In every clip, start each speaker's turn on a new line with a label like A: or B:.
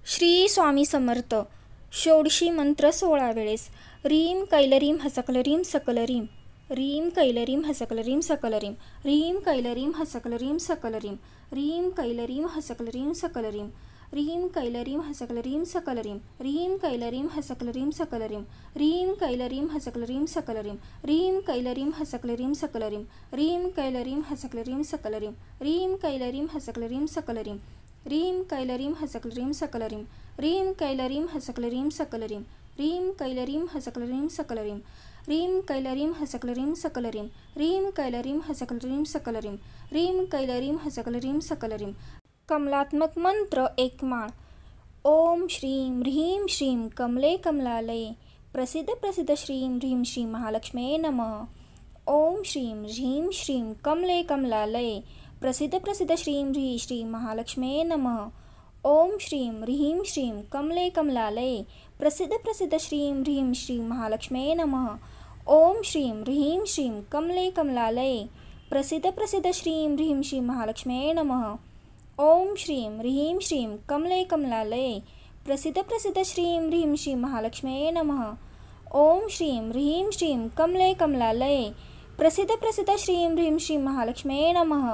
A: श्री स्वामी समर्थ. षोडशी मंत्र 16 वेळेस. रीम कैलरीम हसकलरीम सकलरीम. रीम कैलरीम हसकलरीम सकलरीम. रीम कैलरीम हसकलरीम सकलरीम. रीम कैलरीम हसकलरीम सकलरीम. रीम कैलरीम हसकलरीम सकलरीम. रीम कैलरीम हसकलरीम सकलरीम. रीम कैलरीम हसकलरीम सकलरीम. रीम कैलरीम हसकलरीम सकलरीम. रीम कैलरीम हसकलरीम सकलरीम. रीम कैलरीम हसकलरीम सकलरीम. रीम कैलरीम हसकलरीम सकलरीम. रीम कैलरीम हसकलरीम सकलरीम. रीम कैलरीम हसकलरीम सकलरीम. रीम कैलरीम हसकलरीम सकलरीम. रीम कैलरीम हसकलरीम सकलरीम. रीम कैलरीम हसकलरीम सकलरीम. कमलात्मक मंत्र एक माळ. ओम श्रीं ह्रीं श्रीं कमले कमलालये प्रसिद्ध प्रसिद्ध श्रीं ह्रीं श्री महालक्ष्मी नमः. ओम श्रीं ह्रीं श्रीं कमले कमलालये प्रसिद्ध प्रसिद्ध श्रीं ह्रीं श्री महालक्ष्मी नमः. ओम श्रीं ह्रीं श्रीं कमले कमलालये प्रसिद्ध प्रसिद्ध श्रीं ह्रीं श्री महालक्ष्मी नमः. ओम श्रीं ह्रीं श्रीं कमले कमलालये प्रसिद्ध प्रसिद्ध श्रीं ह्रीं श्री महालक्ष्मी नमः. ओम श्रीं ह्रीं श्रीं कमले कमलालये प्रसिद्ध प्रसिद्ध श्रीं ह्रीं श्री महालक्ष्मी नमः. ओम श्रीं ह्रीं श्रीं कमले कमलालये प्रसिद्ध प्रसिद्ध श्रीं ह्रीं श्री महालक्ष्मी नमः.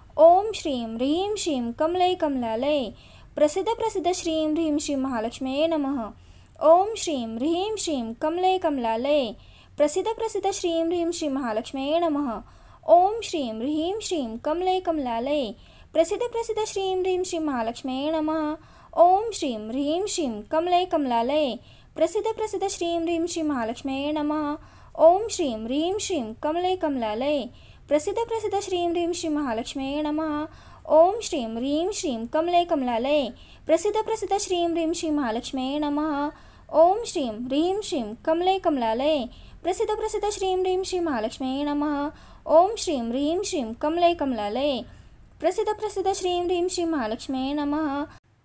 A: ओम श्रीं ह्रीं श्रीं कमले कमलालये प्रसिद्ध प्रसिद्ध श्रीं ह्रीं श्री महालक्ष्मी नमः. ओम श्रीं ह्रीं श्रीं कमले कमलालये प्रसिद्ध प्रसिद्ध श्रीं ह्रीं श्री महालक्ष्मी नमः. ओम श्रीं ह्रीं श्रीं कमले कमलालये प्रसिद्ध प्रसिद्ध श्रीं ह्रीं श्री महालक्ष्मी नमः. ओम श्रीं ह्रीं श्रीं कमले कमलालये प्रसिद्ध प्रसिद्ध श्रीं ह्रीं श्री महालक्ष्मी नमः. ओम श्रीं ह्रीं श्रीं कमले कमलालये प्रसिद्ध प्रसिद्ध श्रीं ह्रीं श्री महालक्ष्मी नमः. ओम श्रीं ह्रीं श्रीं कमले कमलालये प्रसिद्ध प्रसिद्ध श्रीं ह्रीं श्री महालक्ष्मी नमः. ओम श्रीं ह्रीं श्रीं कमले कमलालये प्रसिद्ध प्रसिद्ध श्रीं ह्रीं श्री महालक्ष्मी नमः. ओम श्रीं ह्रीं श्रीं कमले कमलालये प्रसिद्ध प्रसिद्ध श्रीं ह्रीं श्री महालक्ष्मी नमः.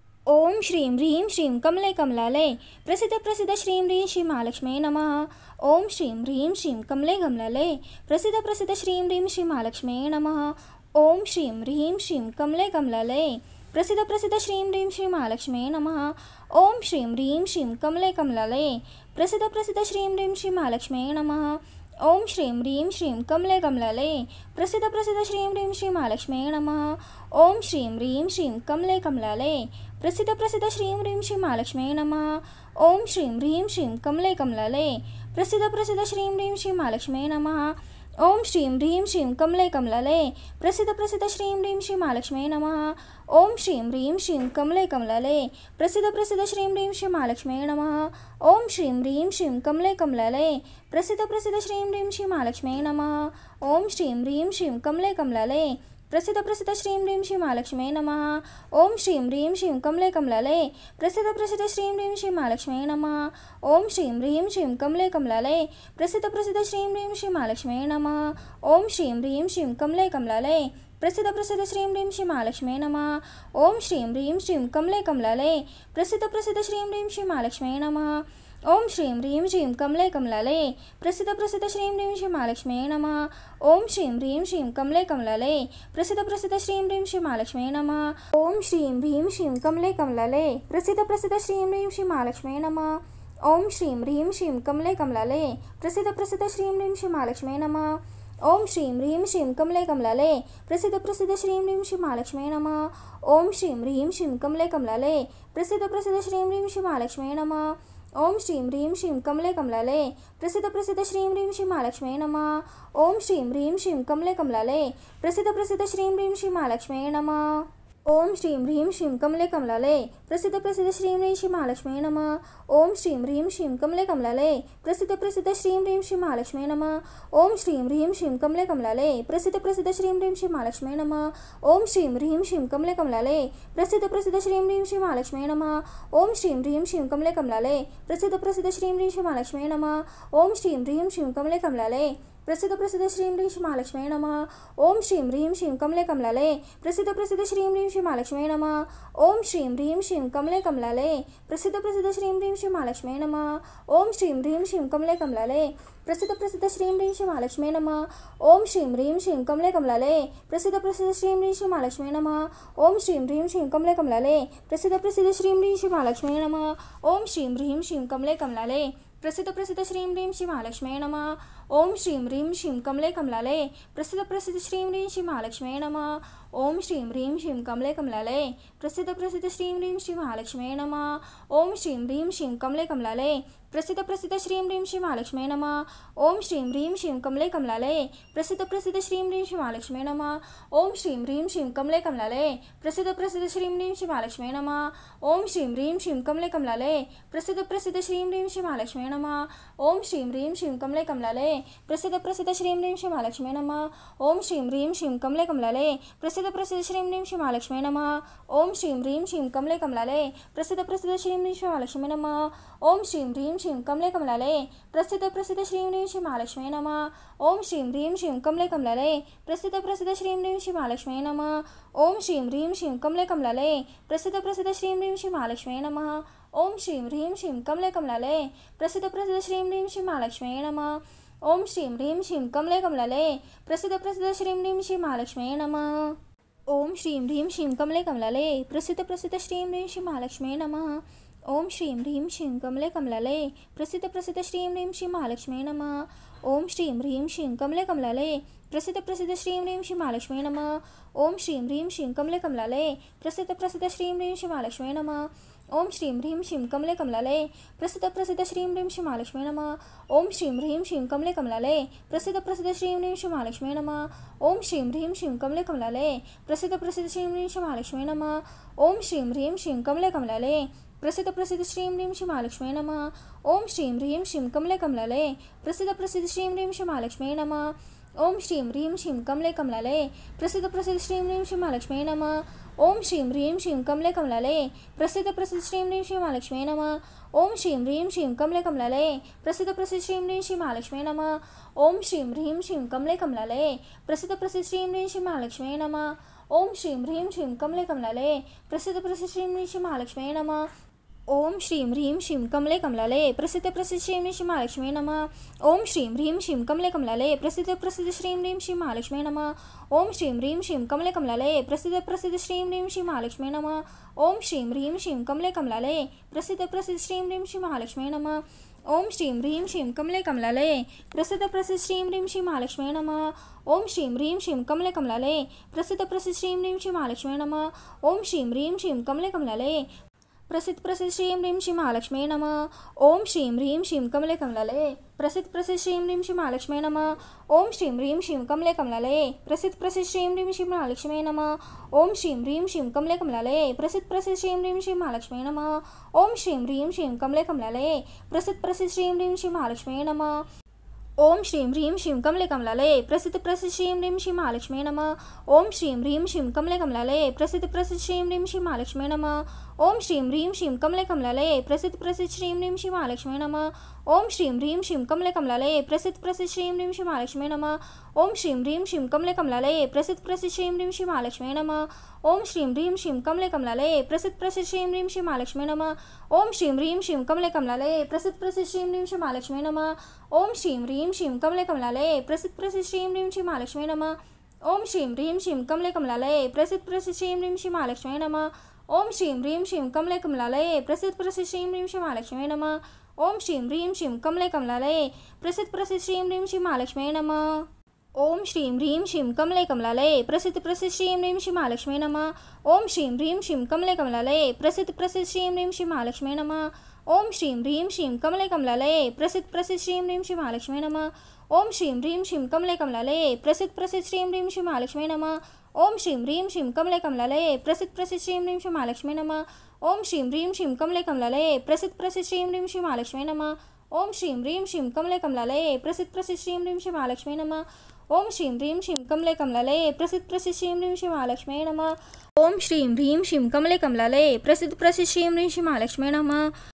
A: ओम श्रीं ह्रीं श्रीं कमले कमलालये प्रसिद्ध प्रसिद्ध श्रीं ह्रीं श्री महालक्ष्मी नमः. ओम श्रीं ह्रीं श्रीं कमले कमलालये प्रसिद्ध प्रसिद्ध श्रीं ह्रीं श्री महालक्ष्मी नमः. ओम श्रीं ह्रीं श्रीं कमले कमलालये प्रसिद्ध प्रसिद्ध श्रीं ह्रीं श्री महालक्ष्मी नमः. ओम श्रीं ह्रीं श्रीं कमले कमलालये प्रसिद्ध प्रसिद्ध श्रीं ह्रीं श्री महालक्ष्मी नमः. ओम श्रीं ह्रीं श्रीं कमले कमलालये प्रसिद्ध प्रसिद्ध श्रीं ह्रीं श्री महालक्ष्मी नमः. ओम श्रीं ह्रीं श्रीं कमले कमलालये प्रसिद्ध प्रसिद्ध श्रीं ह्रीं श्री महालक्ष्मी नमः. ओम श्रीं ह्रीं श्रीं कमले कमलालये प्रसिद्ध प्रसिद्ध श्रीं ह्रीं श्री महालक्ष्मी नमः. ओम श्रीं ह्रीं श्रीं कमले कमलालये प्रसिद्ध प्रसिद्ध श्रीं ह्रीं श्री महालक्ष्मी नमः. ओम श्रीं ह्रीं श्रीं कमले कमलालये प्रसिद्ध प्रसिद्ध श्रीं ह्रीं श्री महालक्ष्मी नमः. ओम श्रीं ह्रीं श्रीं कमले कमलालये प्रसिद्ध प्रसिद्ध श्रीं ह्रीं श्री महालक्ष्मी नमः. ओम श्रीं ह्रीं श्रीं कमले कमलालये प्रसिद्ध प्रसिद्ध श्रीं ह्रीं श्री महालक्ष्मी नमः. ओम श्रीं ह्रीं श्रीं कमले कमलालये प्रसिद्ध प्रसिद्ध श्रीं ह्रीं श्री महालक्ष्मी नमः. ओम श्रीं ह्रीं श्रीं कमले कमलालये प्रसिद्ध प्रसिद्ध श्रीं ह्रीं श्री महालक्ष्मी नमः. ओम श्रीं ह्रीं श्रीं कमले कमलालये प्रसिद्ध प्रसिद्ध श्रीं ह्रीं श्री महालक्ष्मी नमः. ओम श्रीं ह्रीं श्रीं कमले कमलालये प्रसिद्ध प्रसिद्ध श्रीं ह्रीं श्री महालक्ष्मी नमः. ओम श्रीं ह्रीं श्रीं कमले कमलालये प्रसिद्ध प्रसिद्ध श्रीं ह्रीं श्री महालक्ष्मी नमः. ओम श्रीं ह्रीं श्रीं कमले कमलालये प्रसिद्ध प्रसिद्ध श्रीं ह्रीं श्री महालक्ष्मी नमः. ओम श्रीं ह्रीं श्रीं कमले कमलालये प्रसिद्ध प्रसिद्ध श्रीं ह्रीं श्री महालक्ष्मी नमः. ओम श्रीं ह्रीं श्रीं कमले कमलालये प्रसिद्ध प्रसिद्ध श्रीं ह्रीं श्री महालक्ष्मी नमः. ओम श्रीं ह्रीं श्रीं कमले कमलालये प्रसिद्ध प्रसिद्ध श्रीं ह्रीं श्री महालक्ष्मी नमः. ओम श्रीं ह्रीं श्रीं कमले कमलालये प्रसिद्ध प्रसिद्ध श्रीं ह्रीं श्री महालक्ष्मी नमः. ओम श्रीं ह्रीं श्रीं कमले कमलालये प्रसिद्ध प्रसिद्ध श्रीं ह्रीं श्री महालक्ष्मी नमः. ओम श्रीं ह्रीं श्रीं कमले कमलालये प्रसिद्ध प्रसिद्ध श्रीं ह्रीं श्री महालक्ष्मी नमः. ओम श्रीं ह्रीं श्रीं कमले कमलालये प्रसिद्ध प्रसिद्ध श्रीं ह्रीं श्री महालक्ष्मी नमः. ओम श्रीं ह्रीं श्रीं कमले कमलालये प्रसिद्ध प्रसिद्ध श्रीं ह्रीं श्री महालक्ष्मी नमः. ओम श्रीं ह्रीं श्रीं कमले कमलालये प्रसिद्ध प्रसिद्ध श्रीं ह्रीं श्री महालक्ष्मी नमः. ओम श्रीं ह्रीं श्रीं कमले कमलालये प्रसिद्ध प्रसिद्ध श्रीं ह्रीं श्री महालक्ष्मी नमः. ओम श्रीं ह्रीं श्रीं कमले कमलालये प्रसिद्ध प्रसिद्ध श्रीं ह्रीं श्री महालक्ष्मी नमः. ओम श्रीं ह्रीं श्रीं कमले कमलालये प्रसिद्ध प्रसिद्ध श्रीं ह्रीं श्री महालक्ष्मी नमः. ओम श्रीं ह्रीं श्रीं कमले कमलालये. प्रसिद्ध प्रसिद्ध श्रीं ह्रीं श्री महालक्ष्मी नमः. ओम श्रीं ह्रीं श्रीं कमले कमलालये. प्रसिद्ध प्रसिद्ध श्रीं ह्रीं श्री महालक्ष्मी नमः. ओम श्रीं ह्रीं श्रीं कमले कमलालये. प्रसिद्ध प्रसिद्ध श्रीं ह्रीं श्री महालक्ष्मी नमः. ओम श्रीं ह्रीं श्रीं कमले कमलालये. प्रसिद्ध प्रसिद्ध श्रीं ह्रीं श्री महालक्ष्मी नमः. ओम श्रीं ह्रीं श्रीं कमले कमलालये. प्रसिद्ध प्रसिद्ध श्रीं ह्रीं श्री महालक्ष्मी नमः. ओम श्रीं ह्रीं श्रीं कमले कमलालये. प्रसिद्ध प्रसिद्ध श्रीं ह्रीं श्री महालक्ष्मी नमः. ओम श्रीं ह्रीं श्रीं कमले कमलालये. प्रसिद्ध प्रसिद्ध श्रीं ह्रीं श्री महालक्ष्मी नमः. ओम श्रीं ह्रीं श्रीं कमले कमलालये. प्रसिद्ध प्रसिद्ध श्रीं ह्रीं श्री महालक्ष्मी नमः. ओम श्रीं ह्रीं श्रीं कमले कमलालये. प्रसिद्ध प्रसिद्ध श्रीं ह्रीं श्री महालक्ष्मी नमः. ओम श्रीं ह्रीं श्रीं कमले कमलालये. प्रसिद्ध प्रसिद्ध श्रीं ह्रीं श्री महालक्ष्मी नमः. ओम श्रीं ह्रीं श्रीं कमले कमलालये. प्रसिद्ध प्रसिद्ध श्रीं ह्रीं श्री महालक्ष्मी नमः. ओम श्रीं ह्रीं श्रीं कमले कमलालये. प्रसिद्ध प्रसिद्ध श्रीं ह्रीं श्री महालक्ष्मी नमः. ओम श्रीं ह्रीं श्रीं कमले कमलालये. प्रसिद्ध प्रसिद्ध श्रीं ह्रीं श्री महालक्ष्मी नमः. ओम श्रीं ह्रीं श्रीं कमले कमलालये. प्रसिद्ध प्रसिद्ध श्रीं ह्रीं श्री महालक्ष्मी नमः. ओम श्रीं ह्रीं श्रीं कमले कमलालये. प्रसिद्ध प्रसिद्ध श्रीं ह्रीं श्री महालक्ष्मी नमः. ओम श्रीं ह्रीं श्रीं कमले कमलालये. प्रसिद्ध प्रसिद्ध श्रीं ह्रीं श्री महालक्ष्मी नमः. ओम श्रीं ह्रीं श्रीं कमले कमलालये. प्रसिद्ध प्रसिद्ध श्रीं ह्रीं श्री महालक्ष्मी नमः. ओम श्रीं ह्रीं श्रीं कमले कमलालये. प्रसिद्ध प्रसिद्ध श्रीं ह्रीं श्री महालक्ष्मी नमः. ओम श्रीं ह्रीं श्रीं कमले कमलालये. प्रसिद्ध प्रसिद्ध श्रीं ह्रीं श्री महालक्ष्मी नमः. ओम श्रीं ह्रीं श्रीं कमले कमलालये. प्रसिद्ध प्रसिद्ध श्रीं ह्रीं श्री महालक्ष्मी नमः. ओम श्रीं ह्रीं श्रीं कमले कमलालये. प्रसिद्ध प्रसिद्ध श्रीं ह्रीं श्री महालक्ष्मी नमः. ओम श्रीं ह्रीं श्रीं कमले कमलालये. प्रसिद्ध प्रसिद्ध श्रीं ह्रीं श्री महालक्ष्मी नमः. ओम श्रीं ह्रीं श्रीं कमले कमलालये. प्रसिद्ध प्रसिद्ध श्रीं ह्रीं श्री महालक्ष्मी नमः. ओम श्रीं ह्रीं श्रीं कमले कमलालये. प्रसिद्ध प्रसिद्ध श्रीं ह्रीं श्री महालक्ष्मी नमः. ओम श्रीं ह्रीं श्रीं कमले कमलालये. प्रसिद्ध प्रसिद्ध श्रीं ह्रीं श्री महालक्ष्मी नमः. ओम श्रीं ह्रीं श्रीं कमले कमलालये. प्रसिद्ध प्रसिद्ध श्रीं ह्रीं श्री महालक्ष्मी नमः. ओम श्रीं ह्रीं श्रीं कमले कमलालये. प्रसिद्ध प्रसिद्ध श्रीं ह्रीं श्री महालक्ष्मी नमः. ओम श्रीं ह्रीं श्रीं कमले कमलालये. प्रसिद्ध प्रसिद्ध श्रीं ह्रीं श्री महालक्ष्मी नमः. ओम श्रीं ह्रीं श्रीं कमले कमलालये. प्रसिद्ध प्रसिद्ध श्रीं ह्रीं श्री महालक्ष्मी नमः. ओम श्रीं ह्रीं श्रीं कमले कमलालये. प्रसिद्ध प्रसिद्ध श्रीं ह्रीं श्री महालक्ष्मी नमः. ओम श्रीं ह्रीं श्रीं कमले कमलालये. प्रसिद्ध प्रसिद्ध श्रीं ह्रीं श्री महालक्ष्मी नमः. ओम श्रीं ह्रीं श्रीं कमले कमलालये. प्रसिद्ध प्रसिद्ध श्रीं ह्रीं श्री महालक्ष्मी नमः. ओम श्रीं ह्रीं श्रीं कमले कमलालये. प्रसिद्ध प्रसिद्ध श्रीं ह्रीं श्री महालक्ष्मी नमः. ओम श्रीं ह्रीं श्रीं कमले कमलालये. प्रसिद्ध प्रसिद्ध श्रीं ह्रीं श्री महालक्ष्मी नमः. ओम श्रीं ह्रीं श्रीं कमले कमलालये. प्रसिद्ध प्रसिद्ध श्रीं ह्रीं श्री महालक्ष्मी नमः. ओम श्रीं ह्रीं श्रीं कमले कमलालये. प्रसिद्ध प्रसिद्ध श्रीं ह्रीं श्री महालक्ष्मी नमः. ओम श्रीं ह्रीं श्रीं कमले कमलालये. प्रसिद्ध प्रसिद्ध श्रीं ह्रीं श्री महालक्ष्मी नमः. ओम श्रीं ह्रीं श्रीं कमले कमलालये. प्रसिद्ध प्रसिद्ध श्रीं ह्रीं श्री महालक्ष्मी नमः. ओम श्रीं ह्रीं श्रीं कमले कमलालये. प्रसिद्ध प्रसिद्ध श्रीं ह्रीं श्री महालक्ष्मी नमः. ओम श्रीं ह्रीं श्रीं कमले कमलालये. प्रसिद्ध प्रसिद्ध श्रीं ह्रीं श्री महालक्ष्मी नमः. ओम श्रीं ह्रीं श्रीं कमले कमलालये. प्रसिद्ध प्रसिद्ध श्रीं ह्रीं श्री महालक्ष्मी नमः. ओम श्रीं ह्रीं श्रीं कमले कमलालये. प्रसिद्ध प्रसिद्ध श्रीं ह्रीं श्री महालक्ष्मी नमः. ओम श्रीं ह्रीं श्रीं कमले कमलालये. प्रसिद्ध प्रसिद्ध श्रीं ह्रीं श्री महालक्ष्मी नमः. ओम श्रीं ह्रीं श्रीं कमले कमलालये. प्रसिद्ध प्रसिद्ध श्रीं ह्रीं श्री महालक्ष्मी नमः. ओम श्रीं ह्रीं श्रीं कमले कमलालये. प्रसिद्ध प्रसिद्ध श्रीं ह्रीं श्री महालक्ष्मी नमः. ओम श्रीं ह्रीं श्रीं कमले कमलालये. प्रसिद्ध प्रसिद्ध श्रीं ह्रीं श्री महालक्ष्मी नमः. ओम श्रीं ह्रीं श्रीं कमले कमलालये. प्रसिद्ध प्रसिद्ध श्रीं ह्रीं श्री महालक्ष्मी नमः. ओम श्रीं ह्रीं श्रीं कमले कमलालये. प्रसिद्ध प्रसिद्ध श्रीं ह्रीं श्री महालक्ष्मी नमः. ओम श्रीं ह्रीं श्रीं कमले कमलालये. प्रसिद्ध प्रसिद्ध श्रीं ह्रीं श्री महालक्ष्मी नमः. ओम श्रीं ह्रीं श्रीं कमले कमलालये. प्रसिद्ध प्रसिद्ध श्रीं ह्रीं श्री महालक्ष्मी नमः. ओम श्रीं ह्रीं श्रीं कमले कमलालये. प्रसिद्ध प्रसिद्ध श्रीं ह्रीं श्री महालक्ष्मी नमः. ओम श्रीं ह्रीं श्रीं कमले कमलालये. प्रसिद्ध प्रसिद्ध श्रीं ह्रीं श्री महालक्ष्मी नमः. ओम श्रीं ह्रीं श्रीं कमले कमलालये. प्रसिद्ध प्रसिद्ध श्रीं ह्रीं श्री महालक्ष्मी नमः. ओम श्रीं ह्रीं श्रीं कमले कमलालये. प्रसिद्ध प्रसिद्ध श्रीं ह्रीं श्री महालक्ष्मी नमः. ओम श्रीं ह्रीं श्रीं कमले कमलालये. प्रसिद्ध प्रसिद्ध श्रीं ह्रीं श्री महालक्ष्मी नमः. ओम श्रीं ह्रीं श्रीं कमले कमलालये. प्रसिद्ध प्रसिद्ध श्रीं ह्रीं श्री महालक्ष्मी नमः. ओम श्रीं ह्रीं श्रीं कमले कमलालये. प्रसिद्ध प्रसिद्ध श्रीं ह्रीं श्री महालक्ष्मी नमः. ओम श्रीं ह्रीं श्रीं कमले कमलालये. प्रसिद्ध प्रसिद्ध श्रीं ह्रीं श्री महालक्ष्मी नमः. ओम श्रीं ह्रीं श्रीं कमले कमलालये. प्रसिद्ध प्रसिद्ध श्रीं ह्रीं श्री महालक्ष्मी नमः. ओम श्रीं ह्रीं श्रीं कमले कमलालये. प्रसिद्ध प्रसिद्ध श्रीं ह्रीं श्री महालक्ष्मी नमः. ओम श्रीं ह्रीं श्रीं कमले कमलालये. प्रसिद्ध प्रसिद्ध श्रीं ह्रीं श्री महालक्ष्मी नमः. ओम श्रीं ह्रीं श्रीं कमले कमलालये. प्रसिद्ध प्रसिद्ध श्रीं ह्रीं श्री महालक्ष्मी नमः. ओम श्रीं ह्रीं श्रीं कमले कमलालये. प्रसिद्ध प्रसिद्ध श्रीं ह्रीं श्री महालक्ष्मी नमः. ओम श्रीं ह्रीं श्रीं कमले कमलालये. प्रसिद्ध प्रसिद्ध श्रीं ह्रीं श्री महालक्ष्मी नमः. ओम श्रीं ह्रीं श्रीं कमले कमलालये. प्रसिद्ध प्रसिद्ध श्रीं ह्रीं श्री महालक्ष्मी नमः.